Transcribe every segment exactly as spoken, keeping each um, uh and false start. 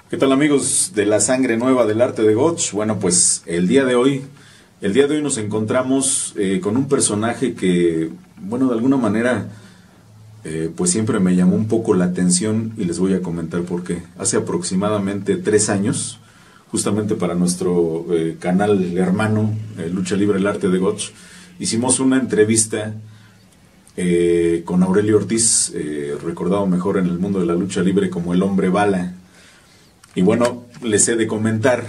¿Qué tal, amigos de la sangre nueva del arte de Gotch? Bueno, pues el día de hoy, el día de hoy nos encontramos eh, con un personaje que, bueno, de alguna manera, eh, pues siempre me llamó un poco la atención y les voy a comentar por qué. Hace aproximadamente tres años, justamente para nuestro eh, canal hermano, eh, Lucha Libre, el arte de Gotch, hicimos una entrevista eh, con Aurelio Ortiz, eh, recordado mejor en el mundo de la lucha libre como el Hombre Bala. Y bueno, les he de comentar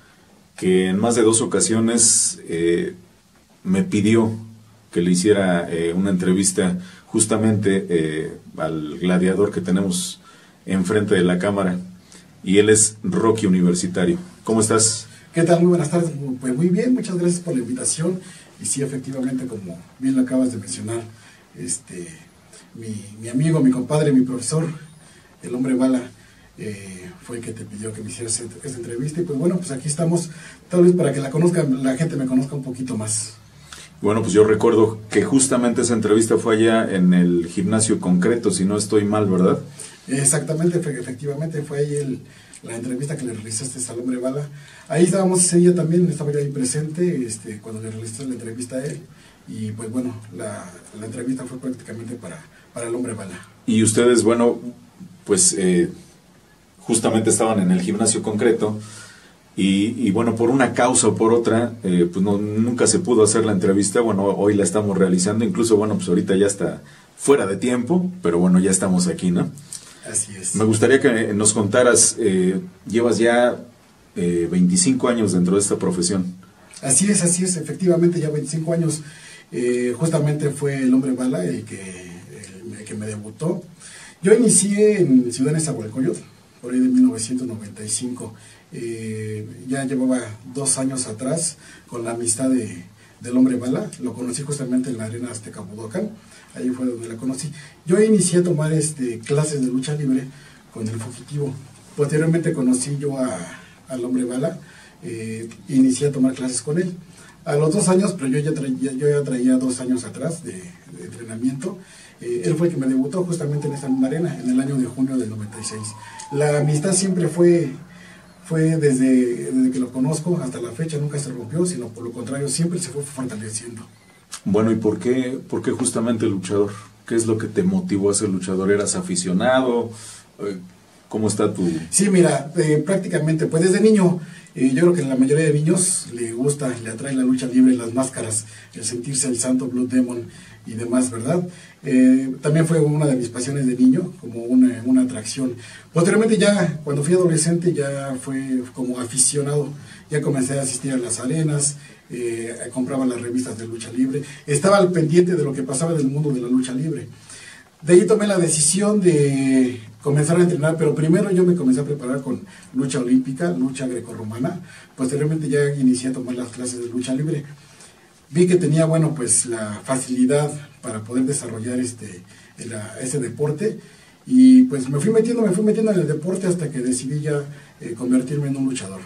que en más de dos ocasiones eh, me pidió que le hiciera eh, una entrevista justamente eh, al gladiador que tenemos enfrente de la cámara, y él es Rocky Universitario. ¿Cómo estás? ¿Qué tal? Muy buenas tardes. Pues muy bien, muchas gracias por la invitación. Y sí, efectivamente, como bien lo acabas de mencionar, este, mi, mi amigo, mi compadre, mi profesor, el Hombre Bala, Eh, fue el que te pidió que me hicieras esta entrevista. Y pues bueno, pues aquí estamos, tal vez para que la conozcan, la gente me conozca un poquito más. Bueno, pues yo recuerdo que justamente esa entrevista fue allá en el Gimnasio Concreto, si no estoy mal, ¿verdad? Exactamente, efectivamente, fue ahí el, la entrevista que le realizaste al Hombre Bala. Ahí estábamos ese día también, estaba yo ahí presente, este, cuando le realizaste la entrevista a él. Y pues bueno, la, la entrevista fue prácticamente para, para el Hombre Bala. Y ustedes, bueno, pues... Eh, justamente estaban en el Gimnasio Concreto y, y bueno, por una causa o por otra, eh, pues no, nunca se pudo hacer la entrevista. Bueno, hoy la estamos realizando, incluso bueno, pues ahorita ya está fuera de tiempo, pero bueno, ya estamos aquí, ¿no? Así es. Me gustaría que nos contaras, eh, llevas ya eh, veinticinco años dentro de esta profesión. Así es, así es, efectivamente ya veinticinco años, eh, justamente fue el Hombre Bala el que, el, el que me debutó. Yo inicié en Ciudad Nezahualcóyotl, por ahí de mil novecientos noventa y cinco, eh, ya llevaba dos años atrás con la amistad de, del Hombre Bala. Lo conocí justamente en la Arena Azteca Budokán, ahí fue donde la conocí. Yo inicié a tomar este, clases de lucha libre con el Fugitivo. Posteriormente conocí yo a, al Hombre Bala, eh, inicié a tomar clases con él. A los dos años, pero yo ya traía, yo ya traía dos años atrás de, de entrenamiento. Eh, él fue el que me debutó justamente en esta misma arena, en el año de junio del noventa y seis. La amistad siempre fue, fue desde, desde que lo conozco hasta la fecha, nunca se rompió, sino por lo contrario, siempre se fue fortaleciendo. Bueno, ¿y por qué, por qué justamente luchador? ¿Qué es lo que te motivó a ser luchador? ¿Eras aficionado? ¿Cómo está tu...? Sí, mira, eh, prácticamente, pues desde niño, eh, yo creo que a la mayoría de niños le gusta, le atrae la lucha libre, las máscaras, el sentirse el santo Blood Demon y demás, ¿verdad? Eh, también fue una de mis pasiones de niño, como una, una atracción. Posteriormente ya, cuando fui adolescente, ya fue como aficionado, ya comencé a asistir a las arenas, eh, compraba las revistas de lucha libre, estaba al pendiente de lo que pasaba en el mundo de la lucha libre. De ahí tomé la decisión de comenzar a entrenar, pero primero yo me comencé a preparar con lucha olímpica, lucha grecorromana. Posteriormente ya inicié a tomar las clases de lucha libre. Vi que tenía, bueno, pues la facilidad para poder desarrollar este, el, ese deporte, y pues me fui metiendo, me fui metiendo en el deporte hasta que decidí ya eh, convertirme en un luchador.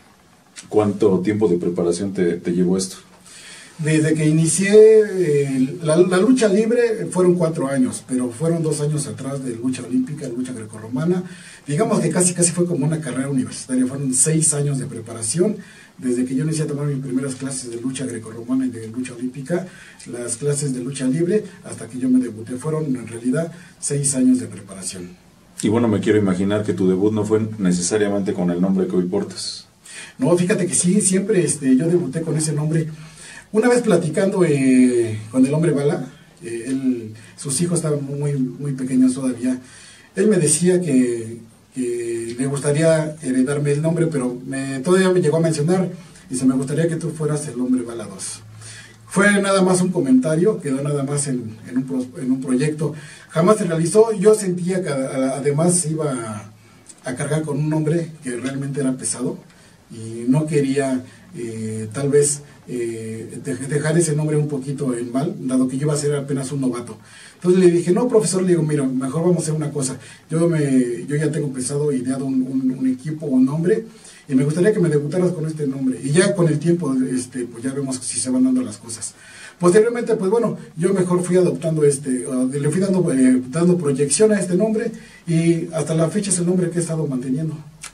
¿Cuánto tiempo de preparación te, te llevó esto? Desde que inicié eh, la, la lucha libre fueron cuatro años, pero fueron dos años atrás de lucha olímpica, lucha grecorromana. Digamos que casi casi fue como una carrera universitaria, fueron seis años de preparación. Desde que yo inicié a tomar mis primeras clases de lucha grecorromana y de lucha olímpica, las clases de lucha libre, hasta que yo me debuté, fueron en realidad seis años de preparación. Y bueno, me quiero imaginar que tu debut no fue necesariamente con el nombre que hoy portas. No, fíjate que sí, siempre este, yo debuté con ese nombre. Una vez platicando eh, con el Hombre Bala, eh, él, sus hijos estaban muy, muy pequeños todavía, él me decía que, que le gustaría heredarme el nombre, pero me, todavía me llegó a mencionar, dice, me gustaría que tú fueras el Hombre Bala dos. Fue nada más un comentario, quedó nada más en, en, un, pro, en un proyecto, jamás se realizó. Yo sentía que además iba a, a cargar con un nombre que realmente era pesado, y no quería eh, tal vez eh, dejar ese nombre un poquito en mal, dado que yo iba a ser apenas un novato. Entonces le dije, no, profesor, le digo, mira, mejor vamos a hacer una cosa. Yo me yo ya tengo pensado, ideado un, un, un equipo, un nombre, y me gustaría que me debutaras con este nombre. Y ya con el tiempo, este, pues ya vemos si se van dando las cosas. Posteriormente, pues bueno, yo mejor fui adoptando este, uh, le fui dando, eh, dando proyección a este nombre, y hasta la fecha es el nombre que he estado manteniendo.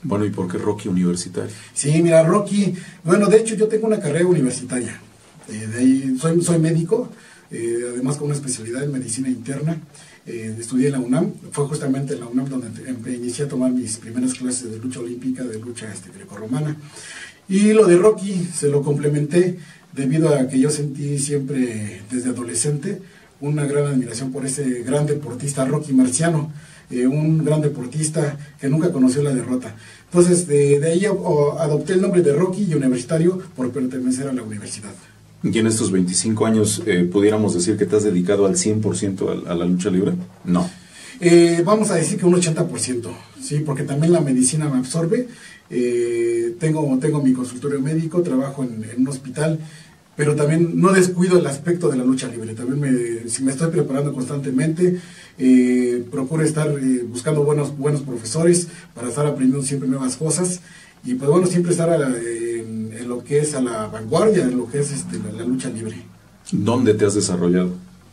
Bueno, ¿y por qué Rocky Universitario? Sí, mira, Rocky, bueno, de hecho yo tengo una carrera universitaria, eh, de ahí soy, soy médico, eh, además con una especialidad en medicina interna, eh, estudié en la UNAM, fue justamente en la UNAM donde te, inicié a tomar mis primeras clases de lucha olímpica, de lucha este, grecorromana, y lo de Rocky se lo complementé debido a que yo sentí siempre desde adolescente una gran admiración por ese gran deportista Rocky Marciano, eh, un gran deportista que nunca conoció la derrota. Entonces, de, de ahí o, adopté el nombre de Rocky y Universitario por pertenecer a la universidad. ¿Y en estos veinticinco años eh, pudiéramos decir que te has dedicado al cien por ciento a, a la lucha libre? No. Eh, vamos a decir que un ochenta por ciento, ¿sí? Porque también la medicina me absorbe. Eh, tengo, tengo mi consultorio médico, trabajo en, en un hospital, pero también no descuido el aspecto de la lucha libre. También me, si me estoy preparando constantemente, eh, procuro estar eh, buscando buenos, buenos profesores para estar aprendiendo siempre nuevas cosas y pues bueno, siempre estar a la, en, en lo que es a la vanguardia, en lo que es este, la, la lucha libre. ¿Dónde te has desarrollado?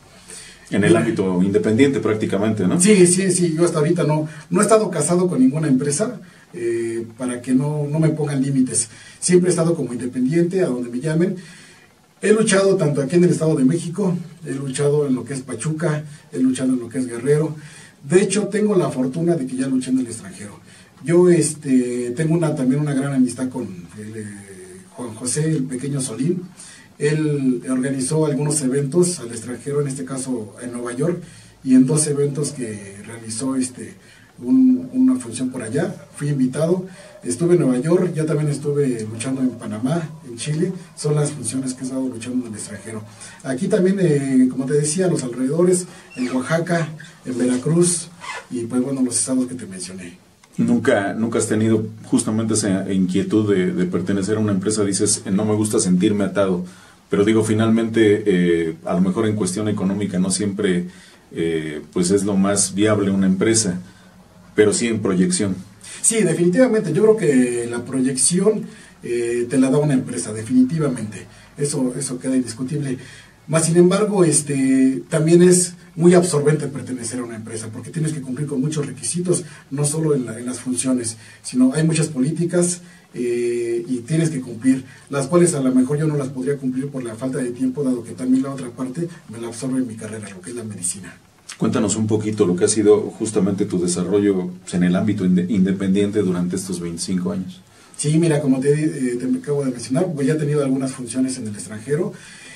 En el ámbito independiente prácticamente, ¿no? Sí, sí, sí, yo hasta ahorita no, no he estado casado con ninguna empresa eh, para que no, no me pongan límites. Siempre he estado como independiente, a donde me llamen. He luchado tanto aquí en el Estado de México, he luchado en lo que es Pachuca, he luchado en lo que es Guerrero. De hecho, tengo la fortuna de que ya luché en el extranjero. Yo este, tengo una, también una gran amistad con el, eh, Juan José, el pequeño Solín. Él organizó algunos eventos al extranjero, en este caso en Nueva York, y en dos eventos que realizó este, un, una función por allá, fui invitado. Estuve en Nueva York, ya también estuve luchando en Panamá, en Chile, son las funciones que he estado luchando en el extranjero. Aquí también, eh, como te decía, los alrededores, en Oaxaca, en Veracruz, y pues bueno, los estados que te mencioné. ¿Nunca, nunca has tenido justamente esa inquietud de, de pertenecer a una empresa? Dices, no me gusta sentirme atado, pero digo, finalmente, eh, a lo mejor en cuestión económica no siempre eh, pues es lo más viable una empresa, pero sí en proyección. Sí, definitivamente, yo creo que la proyección eh, te la da una empresa, definitivamente, eso, eso queda indiscutible. Más sin embargo, este, también es muy absorbente pertenecer a una empresa, porque tienes que cumplir con muchos requisitos, no solo en, la, en las funciones, sino hay muchas políticas eh, y tienes que cumplir, las cuales a lo mejor yo no las podría cumplir por la falta de tiempo, dado que también la otra parte me la absorbe en mi carrera, lo que es la medicina. Cuéntanos un poquito lo que ha sido justamente tu desarrollo en el ámbito independiente durante estos veinticinco años. Sí, mira, como te, eh, te acabo de mencionar, pues ya he tenido algunas funciones en el extranjero.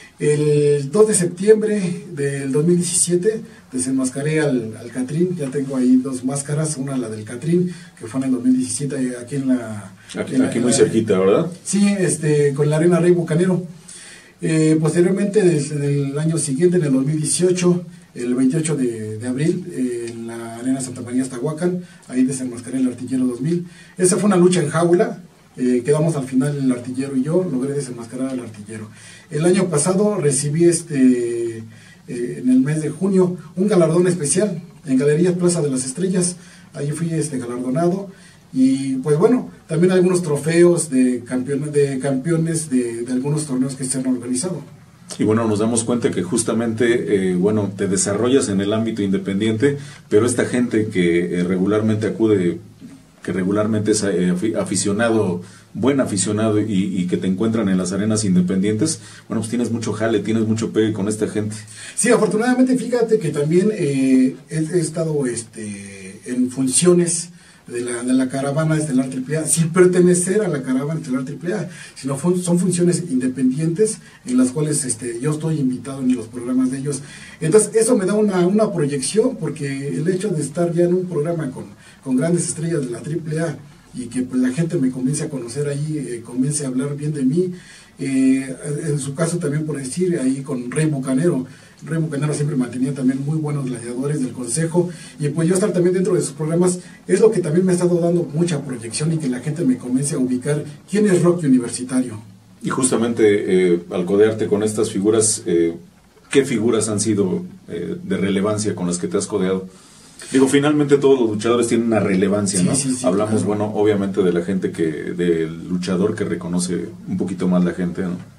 El dos de septiembre del dos mil diecisiete desenmascaré al, al Catrín, ya tengo ahí dos máscaras, una la del Catrín, que fue en el dos mil diecisiete aquí en la... Aquí, en la, aquí muy la, cerquita, ¿verdad? Sí, este, con la Arena Rey Bucanero. Eh, posteriormente, desde el año siguiente, en el dos mil dieciocho, el veintiocho de, de abril, eh, en la Arena Santa María Aztahuacán, ahí desenmascaré el Artillero dos mil. Esa fue una lucha en jaula, eh, quedamos al final el Artillero y yo, logré desenmascarar al Artillero. El año pasado recibí este, eh, en el mes de junio, un galardón especial en Galerías Plaza de las Estrellas, ahí fui este, galardonado. Y pues bueno, también algunos trofeos de campeones de, campeones de, de algunos torneos que se han organizado. Y bueno, nos damos cuenta que justamente, eh, bueno, te desarrollas en el ámbito independiente, pero esta gente que eh, regularmente acude, que regularmente es eh, aficionado, buen aficionado y, y que te encuentran en las arenas independientes, bueno, pues tienes mucho jale, tienes mucho pegue con esta gente. Sí, afortunadamente, fíjate que también eh, he, he estado este, en funciones de la, de la caravana estelar triple A, sin pertenecer a la caravana estelar triple A, sino fun, son funciones independientes en las cuales este, yo estoy invitado en los programas de ellos. Entonces eso me da una, una proyección, porque el hecho de estar ya en un programa con, con grandes estrellas de la triple A y que pues, la gente me comience a conocer ahí, eh, comience a hablar bien de mí, eh, en su caso también por decir, ahí con Rey Bucanero, Rey Bucanero siempre mantenía también muy buenos gladiadores del consejo, y pues yo estar también dentro de sus programas es lo que también me ha estado dando mucha proyección y que la gente me comience a ubicar quién es Rocky Universitario. Y justamente eh, al codearte con estas figuras, eh, ¿qué figuras han sido eh, de relevancia con las que te has codeado? Digo, finalmente todos los luchadores tienen una relevancia, ¿no? Sí, sí, sí, Hablamos, claro. Bueno, obviamente de la gente que, del luchador que reconoce un poquito más la gente, ¿no?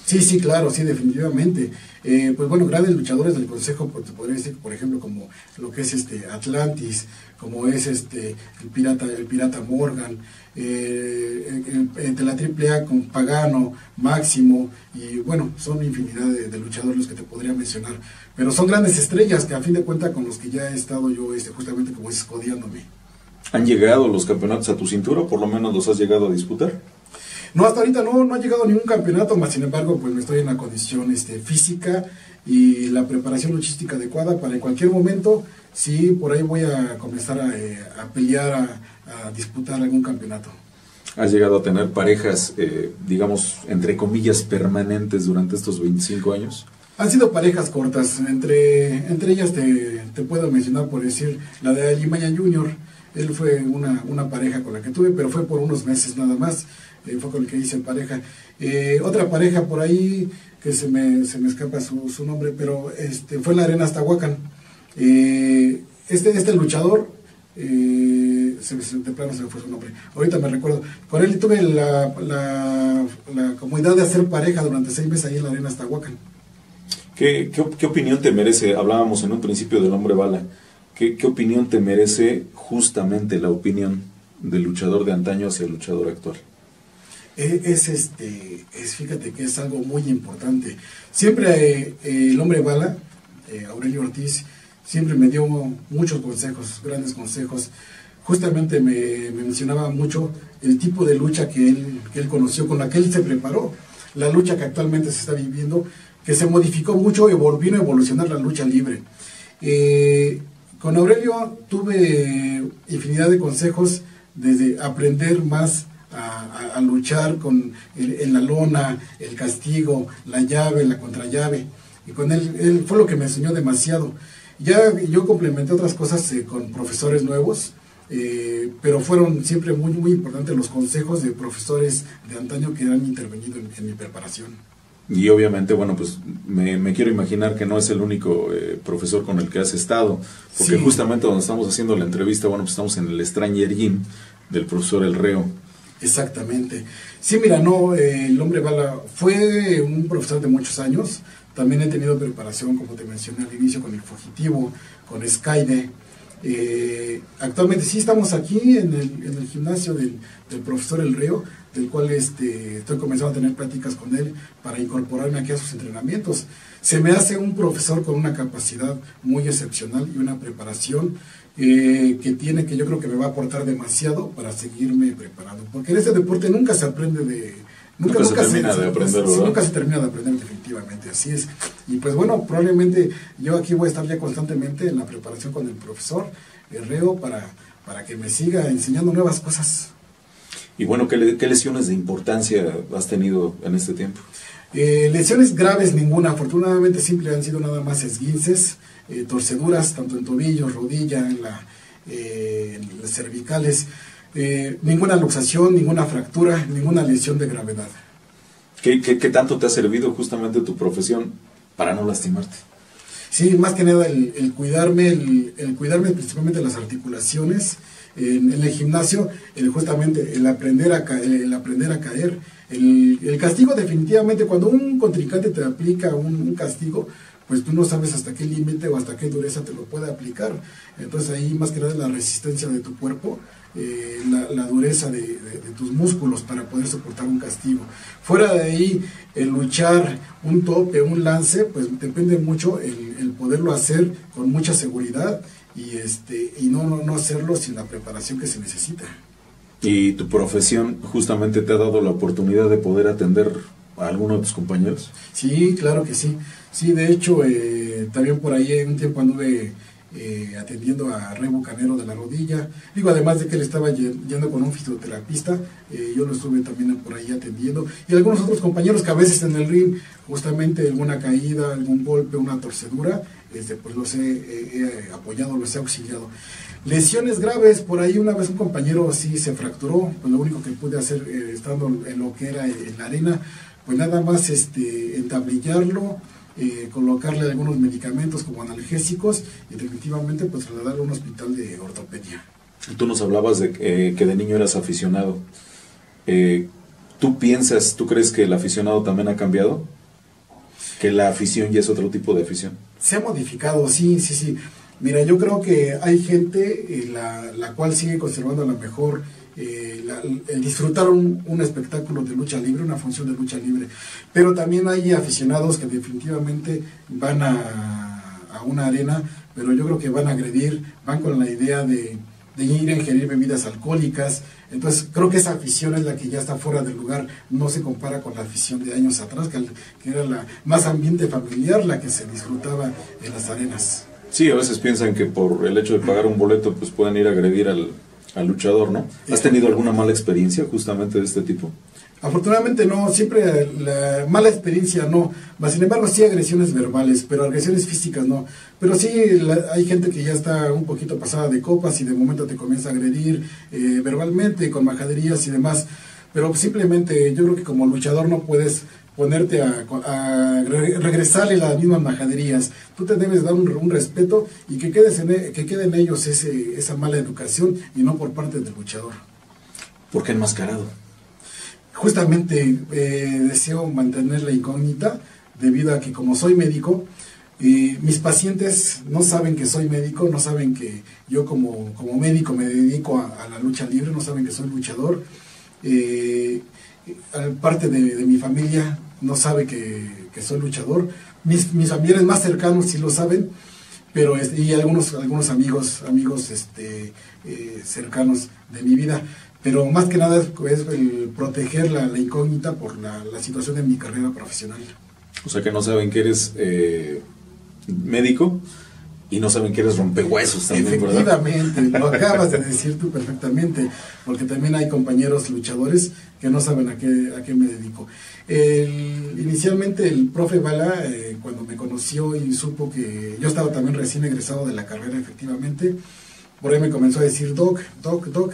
Sí, sí, claro, sí, definitivamente. Eh, pues bueno, grandes luchadores del Consejo, pues te podría decir, por ejemplo, como lo que es este Atlantis, como es este el pirata, el pirata Morgan, eh, el- el- de la Triple A con Pagano, Máximo, y bueno, son infinidad de, de luchadores los que te podría mencionar. Pero son grandes estrellas que a fin de cuentas con los que ya he estado yo, este, justamente como dices, codiándome. ¿Han llegado los campeonatos a tu cintura o por lo menos los has llegado a disputar? No, hasta ahorita no, no ha llegado ningún campeonato, más sin embargo, pues estoy en la condición este, física y la preparación luchística adecuada para en cualquier momento, sí, por ahí voy a comenzar a, eh, a pelear, a, a disputar algún campeonato. ¿Has llegado a tener parejas, eh, digamos, entre comillas, permanentes durante estos veinticinco años? Han sido parejas cortas, entre, entre ellas te, te puedo mencionar, por decir, la de Alimaña Junior. Él fue una, una pareja con la que tuve, pero fue por unos meses nada más. Eh, fue con el que hice pareja. Eh, otra pareja por ahí, que se me, se me escapa su, su nombre, pero este fue en la Arena Aztahuacán. Eh, este, este luchador, eh, se, se, de plano se me fue su nombre, ahorita me recuerdo. Con él tuve la, la, la comodidad de hacer pareja durante seis meses ahí en la Arena Aztahuacán. ¿Qué, qué, qué opinión te merece? Hablábamos en un principio del hombre bala. ¿Qué, ¿Qué opinión te merece justamente la opinión del luchador de antaño hacia el luchador actual? Es, este, es, fíjate que es algo muy importante. Siempre eh, el hombre bala, eh, Aurelio Ortiz, siempre me dio muchos consejos, grandes consejos. Justamente me, me mencionaba mucho el tipo de lucha que él, que él conoció, con la que él se preparó, la lucha que actualmente se está viviendo, que se modificó mucho y volvió a evolucionar la lucha libre. Eh, con Aurelio tuve infinidad de consejos, desde aprender más A, a, a luchar con el, en la lona, el castigo, la llave, la contrallave, y con él, él fue lo que me enseñó demasiado. Ya yo complementé otras cosas eh, con profesores nuevos, eh, pero fueron siempre muy muy importantes los consejos de profesores de antaño que han intervenido en, en mi preparación. Y obviamente, bueno, pues me, me quiero imaginar que no es el único eh, profesor con el que has estado, porque sí, justamente donde estamos haciendo la entrevista, bueno, pues estamos en el Stranger Gym del profesor El Reo. Exactamente. Sí, mira, no, eh, el hombre bala fue un profesor de muchos años. También he tenido preparación, como te mencioné al inicio, con el Fugitivo, con Skyde. Eh, actualmente sí estamos aquí en el, en el gimnasio del, del profesor El Río, del cual este, estoy comenzando a tener pláticas con él para incorporarme aquí a sus entrenamientos. Se me hace un profesor con una capacidad muy excepcional y una preparación eh, que tiene, que yo creo que me va a aportar demasiado para seguirme preparando, porque en este deporte nunca se aprende de... Nunca, nunca, se, termina se, de aprender, sí, nunca se termina de aprender, definitivamente, así es. Y pues bueno, probablemente yo aquí voy a estar ya constantemente en la preparación con el profesor Herrero para, para que me siga enseñando nuevas cosas. Y bueno, ¿qué, qué lesiones de importancia has tenido en este tiempo? Eh, lesiones graves ninguna, afortunadamente siempre han sido nada más esguinces, eh, torceduras, tanto en tobillos, rodilla, en, la, eh, en las cervicales. Eh, ninguna luxación, ninguna fractura, ninguna lesión de gravedad. ¿Qué, qué, ¿Qué tanto te ha servido justamente tu profesión para no lastimarte? Sí, más que nada el, el cuidarme, el, el cuidarme principalmente las articulaciones, en, en el gimnasio, el justamente el aprender a, ca el aprender a caer, el, el castigo definitivamente, cuando un contrincante te aplica un, un castigo, pues tú no sabes hasta qué límite o hasta qué dureza te lo puede aplicar. Entonces ahí más que nada es la resistencia de tu cuerpo, eh, la, la dureza de, de, de tus músculos para poder soportar un castigo. Fuera de ahí, el luchar, un tope, un lance, pues depende mucho el, el poderlo hacer con mucha seguridad y, este, y no, no, no hacerlo sin la preparación que se necesita. ¿Y tu profesión justamente te ha dado la oportunidad de poder atender a alguno de tus compañeros? Sí, claro que sí. Sí, de hecho, eh, también por ahí un tiempo anduve eh, atendiendo a Rey Bucanero de la rodilla. Digo, además de que él estaba yendo con un fisioterapista, eh, yo lo estuve también por ahí atendiendo. Y algunos otros compañeros que a veces en el ring, justamente alguna caída, algún golpe, una torcedura, este, pues los he, he, he apoyado, los he auxiliado. Lesiones graves, por ahí una vez un compañero sí se fracturó, pues lo único que pude hacer eh, estando en lo que era en la arena, pues nada más este, entablillarlo, eh, colocarle algunos medicamentos como analgésicos y definitivamente pues trasladarlo a un hospital de ortopedia. Tú nos hablabas de eh, que de niño eras aficionado. Eh, ¿Tú piensas, tú crees que el aficionado también ha cambiado? Que la afición ya es otro tipo de afición. Se ha modificado, sí, sí, sí. Mira, yo creo que hay gente eh, la, la cual sigue conservando a lo mejor eh, la, el disfrutar un, un espectáculo de lucha libre, una función de lucha libre, pero también hay aficionados que definitivamente van a, a una arena, pero yo creo que van a agredir, van con la idea de, de ir a ingerir bebidas alcohólicas. Entonces creo que esa afición es la que ya está fuera del lugar, no se compara con la afición de años atrás, que, que era la más ambiente familiar, la que se disfrutaba en las arenas. Sí, a veces piensan que por el hecho de pagar un boleto pues pueden ir a agredir al, al luchador, ¿no? ¿Has tenido alguna mala experiencia justamente de este tipo? Afortunadamente no, siempre la mala experiencia no, mas sin embargo sí agresiones verbales, pero agresiones físicas no. Pero sí la, hay gente que ya está un poquito pasada de copas y de momento te comienza a agredir eh, verbalmente, con majaderías y demás. Pero simplemente yo creo que como luchador no puedes ponerte a, a regresarle las mismas majaderías. Tú te debes dar un, un respeto y que, quedes en, que quede en ellos ese, esa mala educación y no por parte del luchador. ¿Por qué enmascarado? Justamente eh, deseo mantener la incógnita debido a que como soy médico, eh, mis pacientes no saben que soy médico, no saben que yo como, como médico me dedico a, a la lucha libre, no saben que soy luchador. Eh, parte de, de mi familia no sabe que, que soy luchador, mis, mis familiares más cercanos sí lo saben, pero este, y algunos algunos amigos amigos este eh, cercanos de mi vida, pero más que nada es, es el proteger la, la incógnita por la, la situación de mi carrera profesional. O sea que no saben que eres eh, médico y no saben que eres rompehuesos también, efectivamente, ¿verdad? Lo acabas de decir tú perfectamente, porque también hay compañeros luchadores que no saben a qué, a qué me dedico. El, inicialmente el profe Bala, eh, cuando me conoció y supo que yo estaba también recién egresado de la carrera, efectivamente, por ahí me comenzó a decir Doc, Doc, Doc,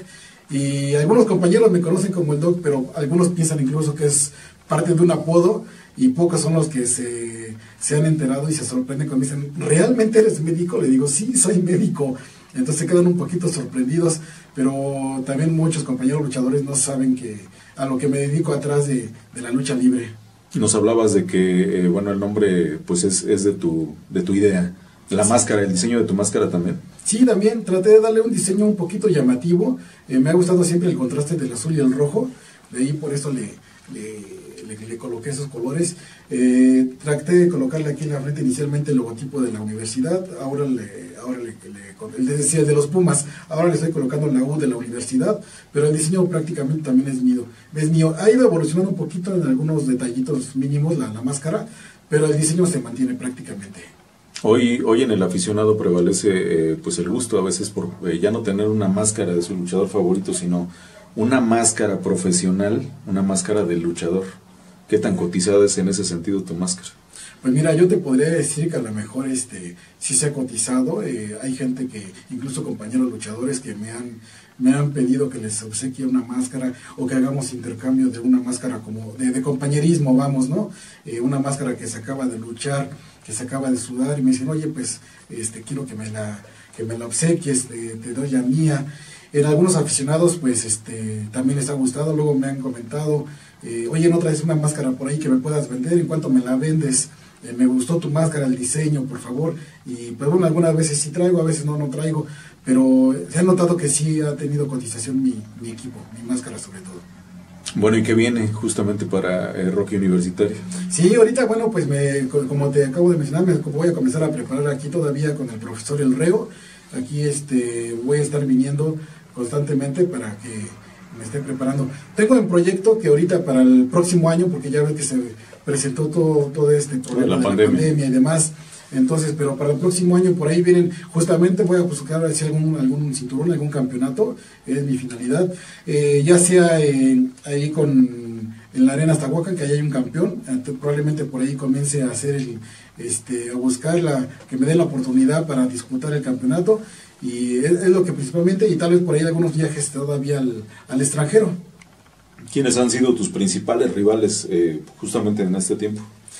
y algunos compañeros me conocen como el Doc, pero algunos piensan incluso que es parte de un apodo, y pocos son los que se, se han enterado y se sorprenden cuando dicen, ¿realmente eres médico? Le digo, sí, soy médico. Entonces se quedan un poquito sorprendidos, pero también muchos compañeros luchadores no saben que a lo que me dedico atrás de, de la lucha libre. Nos hablabas de que, eh, bueno, el nombre pues es, es de tu de tu idea. La máscara, el diseño de tu máscara también. Sí, también traté de darle un diseño un poquito llamativo. Eh, me ha gustado siempre el contraste del azul y el rojo, de ahí por eso le... le Le, le coloqué esos colores. Eh, traté de colocarle aquí en la frente inicialmente el logotipo de la universidad, ahora le, ahora le, le el, de, el de los Pumas, ahora le estoy colocando la U de la universidad, pero el diseño prácticamente también es mío. Es mío. Ha ido evolucionando un poquito en algunos detallitos mínimos la, la máscara, pero el diseño se mantiene prácticamente. Hoy, hoy en el aficionado prevalece eh, pues el gusto a veces por eh, ya no tener una máscara de su luchador favorito, sino una máscara profesional, una máscara del luchador. ¿Qué tan cotizada es en ese sentido tu máscara? Pues mira, yo te podría decir que a lo mejor este sí se ha cotizado. Eh, hay gente que, incluso compañeros luchadores, que me han me han pedido que les obsequie una máscara o que hagamos intercambio de una máscara como de, de compañerismo, vamos, ¿no? Eh, una máscara que se acaba de luchar, que se acaba de sudar y me dicen, oye, pues este quiero que me la que me la obsequies, te, te doy la mía. En algunos aficionados, pues este también les ha gustado, luego me han comentado, eh, oye, ¿no traes una máscara por ahí que me puedas vender? ¿En cuánto me la vendes? Eh, me gustó tu máscara, el diseño, por favor. Y pues bueno, algunas veces sí traigo, a veces no, no traigo, pero se ha notado que sí ha tenido cotización mi, mi equipo, mi máscara sobre todo. Bueno, ¿y qué viene justamente para eh, Rocky Universitario? Sí, ahorita, bueno, pues me, como te acabo de mencionar, me voy a comenzar a preparar aquí todavía con el profesor El Reo. Aquí este voy a estar viniendo constantemente para que me esté preparando. Tengo un proyecto que ahorita para el próximo año, porque ya ves que se presentó todo, todo este problema la de pandemia. la pandemia y demás, entonces, pero para el próximo año por ahí vienen, justamente voy a buscar si algún, algún cinturón, algún campeonato, es mi finalidad, eh, ya sea eh, ahí con en la arena Aztahuacan, que ahí hay un campeón, entonces, probablemente por ahí comience a hacer el, este, a buscar la, que me den la oportunidad para disputar el campeonato, y es, es lo que principalmente, y tal vez por ahí algunos viajes todavía al, al extranjero. ¿Quiénes han sido tus principales rivales eh, justamente en este tiempo?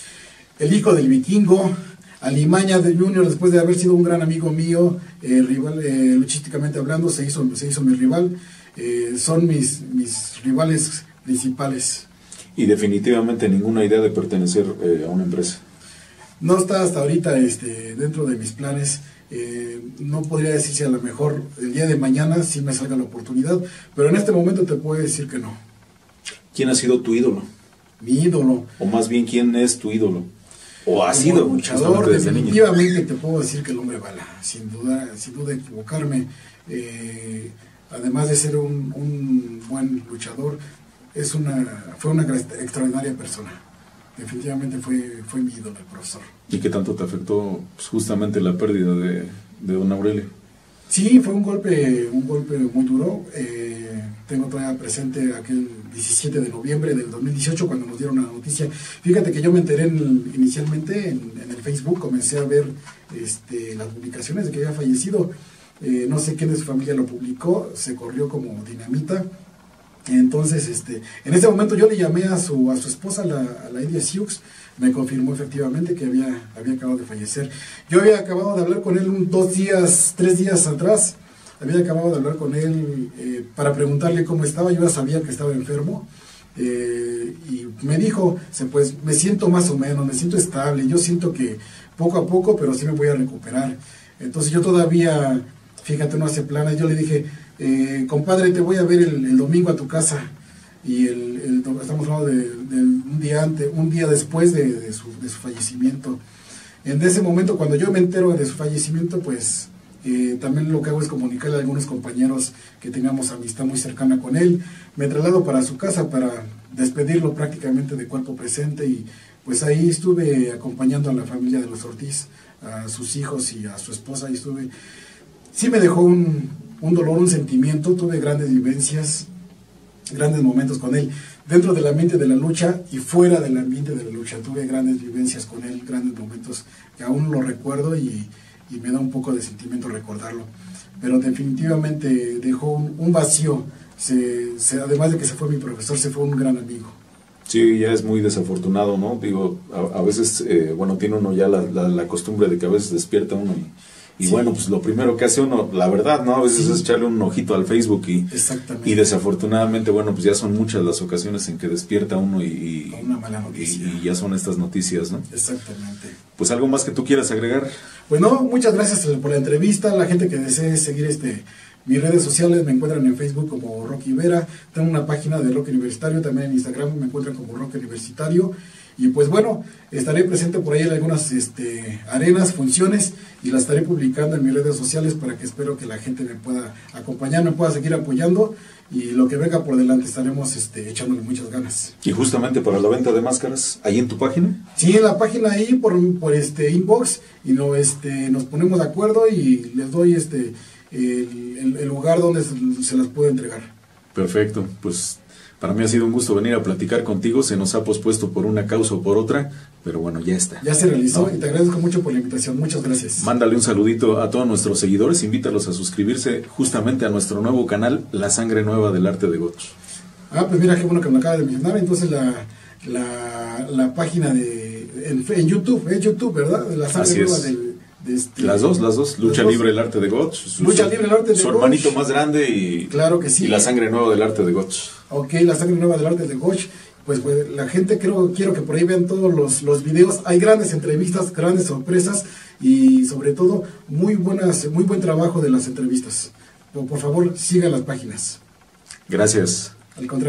El hijo del vikingo, Alimaña de Junior, después de haber sido un gran amigo mío, eh, rival, eh, luchísticamente hablando, se hizo, se hizo mi rival, eh, son mis, mis rivales principales. Y definitivamente ninguna idea de pertenecer eh, a una empresa. no está hasta ahorita este, dentro de mis planes. Eh, no podría decir si a lo mejor el día de mañana sí me salga la oportunidad, pero en este momento te puedo decir que no. ¿Quién ha sido tu ídolo? Mi ídolo. O más bien, ¿quién es tu ídolo? ¿O ha sido luchador? desde Definitivamente niño? Te puedo decir que el hombre bala, sin duda, sin duda equivocarme. Eh, además de ser un, un buen luchador, es una, fue una extraordinaria persona. Definitivamente fue, fue mi ídolo, el profesor. ¿Y qué tanto te afectó pues, justamente la pérdida de, de don Aurelio? Sí, fue un golpe, un golpe muy duro. Eh, tengo todavía presente aquel diecisiete de noviembre del dos mil dieciocho cuando nos dieron la noticia. Fíjate que yo me enteré en el, inicialmente en, en el Facebook, comencé a ver este, las publicaciones de que había fallecido. Eh, no sé quién de su familia lo publicó, se corrió como dinamita. Entonces, este, en ese momento yo le llamé a su, a su esposa, la, a la Idia Siux, me confirmó efectivamente que había, había acabado de fallecer. Yo había acabado de hablar con él un, dos días, tres días atrás, había acabado de hablar con él eh, para preguntarle cómo estaba. Yo ya sabía que estaba enfermo, eh, y me dijo, pues me siento más o menos, me siento estable, yo siento que poco a poco, pero sí me voy a recuperar. Entonces yo todavía, fíjate, no hace planes, yo le dije, Eh, compadre, te voy a ver el, el domingo a tu casa, y el, el, estamos hablando de, de un día antes, un día después de, de, su, de su fallecimiento. En ese momento, cuando yo me entero de su fallecimiento, pues eh, también lo que hago es comunicarle a algunos compañeros que tengamos amistad muy cercana con él. Me traslado para su casa para despedirlo prácticamente de cuerpo presente, y pues ahí estuve acompañando a la familia de los Ortiz, a sus hijos y a su esposa, y estuve, sí me dejó un un dolor, un sentimiento. Tuve grandes vivencias, grandes momentos con él, dentro del ambiente de la lucha y fuera del ambiente de la lucha. Tuve grandes vivencias con él, grandes momentos que aún lo recuerdo, y, y me da un poco de sentimiento recordarlo. Pero definitivamente dejó un, un vacío, se, se, además de que se fue mi profesor, se fue un gran amigo. Sí, ya es muy desafortunado, ¿no? Digo, a, a veces, eh, bueno, tiene uno ya la, la, la costumbre de que a veces despierta uno y... Y sí, bueno, pues lo primero que hace uno, la verdad, ¿no? A veces sí, es echarle un ojito al Facebook y, y desafortunadamente, bueno, pues ya son muchas las ocasiones en que despierta uno y, y, una mala noticia. y, y ya son estas noticias, ¿no? Exactamente. Pues algo más que tú quieras agregar. Bueno, muchas gracias por la entrevista. La gente que desee seguir este mis redes sociales me encuentran en Facebook como Rocky Vera. Tengo una página de Rock Universitario, también en Instagram me encuentran como Rock Universitario. Y pues bueno, estaré presente por ahí en algunas este, arenas, funciones, y las estaré publicando en mis redes sociales para que espero que la gente me pueda acompañar, me pueda seguir apoyando, y lo que venga por delante estaremos este, echándole muchas ganas. Y justamente para la venta de máscaras, ¿ahí en tu página? Sí, en la página ahí por, por este inbox, y no, este, nos ponemos de acuerdo y les doy este el, el, el lugar donde se, se las puedo entregar. Perfecto, pues... Para mí ha sido un gusto venir a platicar contigo, se nos ha pospuesto por una causa o por otra, pero bueno, ya está. Ya se realizó, ¿no? Y te agradezco mucho por la invitación, muchas gracias. Mándale un saludito a todos nuestros seguidores, invítalos a suscribirse justamente a nuestro nuevo canal, La Sangre Nueva del Arte de Goch. Ah, pues mira qué bueno que me acaba de mencionar. Entonces la, la, la página de en, en YouTube, es YouTube, ¿verdad? La Sangre Así Nueva es. del... De este, las dos, las dos, Lucha dos. Libre el Arte de Goch, su, Lucha Libre el Arte de su Goch. hermanito más grande y, claro que sí. y La Sangre Nueva del Arte de Goch. Ok, La Sangre Nueva del Arte de Goch. Pues, pues la gente creo, quiero que por ahí vean todos los, los videos. Hay grandes entrevistas, grandes sorpresas, y sobre todo muy buenas, muy buen trabajo de las entrevistas. Por, por favor, sigan las páginas. Gracias. Al contrario.